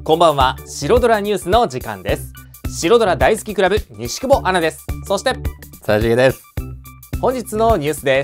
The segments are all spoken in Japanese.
こんばんは。白ドラニュースの時間です。白ドラ大好きクラブ西久保アナです。そしてさじげです。 本日のニュースです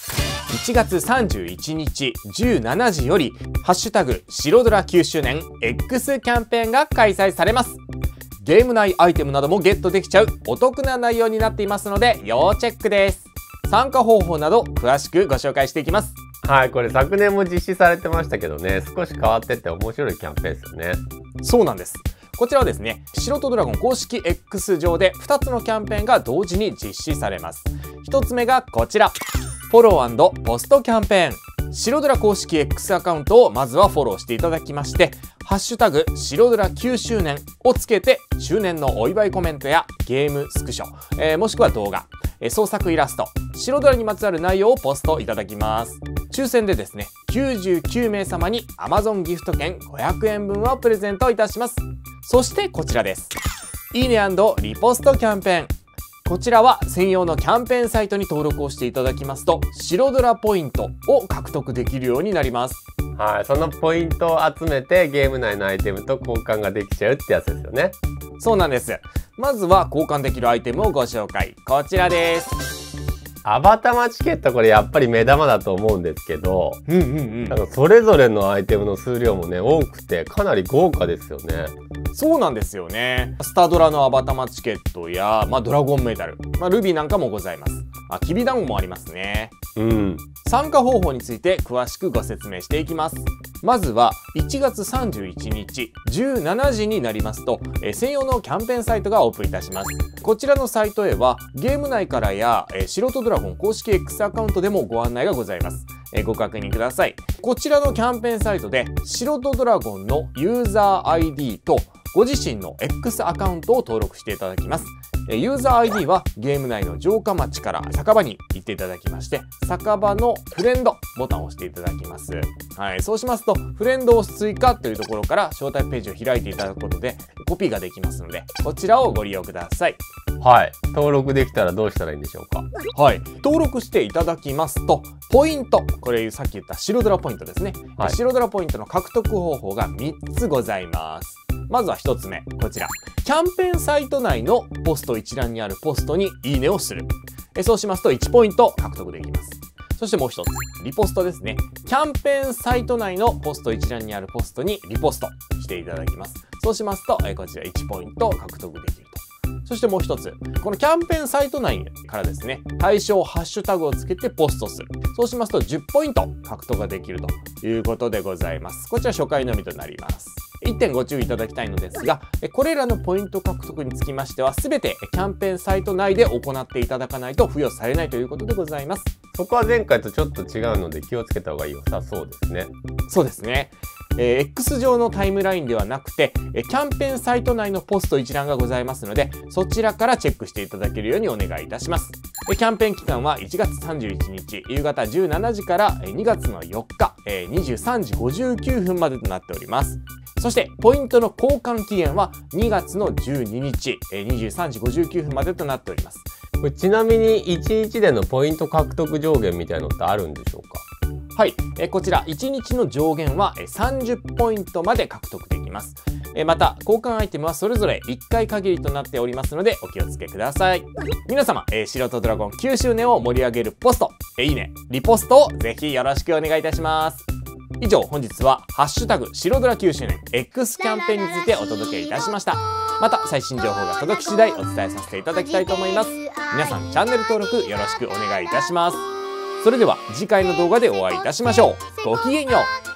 。1月31日17時よりハッシュタグ白ドラ9周年 X キャンペーンが開催されます。ゲーム内アイテムなどもゲットできちゃうお得な内容になっていますので要チェックです。参加方法など詳しくご紹介していきます。 はい、これ昨年も実施されてましたけどね、少し変わってて面白いキャンペーンですよね。 そうなんです。こちらはですね、白とドラゴン公式 X 上で2つのキャンペーンが同時に実施されます。1つ目がこちら、フォロー&ポストキャンペーン。白ドラ公式 X アカウントをまずはフォローしていただきまして、ハッシュタグ白ドラ9周年をつけて周年のお祝いコメントやゲームスクショ、もしくは動画、創作イラスト、白ドラにまつわる内容をポストいただきます。抽選でですね、99名様に Amazon ギフト券500円分をプレゼントいたします。そしてこちらです。いいね&リポストキャンペーン。こちらは専用のキャンペーンサイトに登録をしていただきますと、白ドラポイントを獲得できるようになります。 はい、そのポイントを集めてゲーム内のアイテムと交換ができちゃうってやつですよね。 そうなんです。まずは交換できるアイテムをご紹介。こちらです。 アバタマチケット、これやっぱり目玉だと思うんですけど、なんかそれぞれのアイテムの数量もね多くてかなり豪華ですよね。 そうなんですよね。スタドラのアバタマチケットや、ドラゴンメダル、ルビーなんかもございます。きびだんごもありますね。参加方法について詳しくご説明していきます。まずは1月31日17時になりますと、専用のキャンペーンサイトがオープンいたします。こちらのサイトへはゲーム内からや、素人ドラゴン公式 X アカウントでもご案内がございます。ご確認ください。こちらのキャンペーンサイトで素人ドラゴンのユーザー ID とご自身の X アカウントを登録していただきます。ユーザー ID はゲーム内の城下町から酒場に行っていただきまして、酒場のフレンドボタンを押していただきます。そうしますとフレンドを追加というところから招待ページを開いていただくことでコピーができますので、こちらをご利用ください。 はい、登録できたらどうしたらいいんでしょうか。 はい、登録していただきますとポイント、これさっき言った白ドラポイントですね、白ドラポイントの獲得方法が3つございます。まずは1つ目、こちらキャンペーンサイト内のポスト一覧にあるポストにいいねをする。そうしますと1ポイント獲得できます。そしてもう1つ、リポストですね。キャンペーンサイト内のポスト一覧にあるポストにリポストしていただきます。そうしますとこちら1ポイント獲得できると。そしてもう1つ、このキャンペーンサイト内からですね、対象ハッシュタグをつけてポストする。そうしますと10ポイント獲得ができるということでございます。こちら初回のみとなります。1点ご注意いただきたいのですが、これらのポイント獲得につきましては全てキャンペーンサイト内で行っていただかないと付与されないということでございます。 そこは前回とちょっと違うので気をつけた方が良さそうですね。 そうですね。X 上のタイムラインではなくてキャンペーンサイト内のポスト一覧がございますので、そちらからチェックしていただけるようにお願いいたします。キャンペーン期間は1月31日夕方17時から2月の4日23時59分までとなっております。そしてポイントの交換期限は2月の12日23時59分までとなっております。 これちなみに1日でのポイント獲得上限みたいなのってあるんでしょうか。 はい、こちら1日の上限は30ポイントまで獲得できます。また交換アイテムはそれぞれ1回限りとなっておりますのでお気をつけください。皆様、素人ドラゴン9周年を盛り上げるポスト、いいね、リポストをぜひよろしくお願いいたします。以上、本日はハッシュタグ白ドラ9周年 X キャンペーンについてお届けいたしました。また最新情報が届き次第お伝えさせていただきたいと思います。皆さんチャンネル登録よろしくお願いいたします。それでは次回の動画でお会いいたしましょう。ごきげんよう。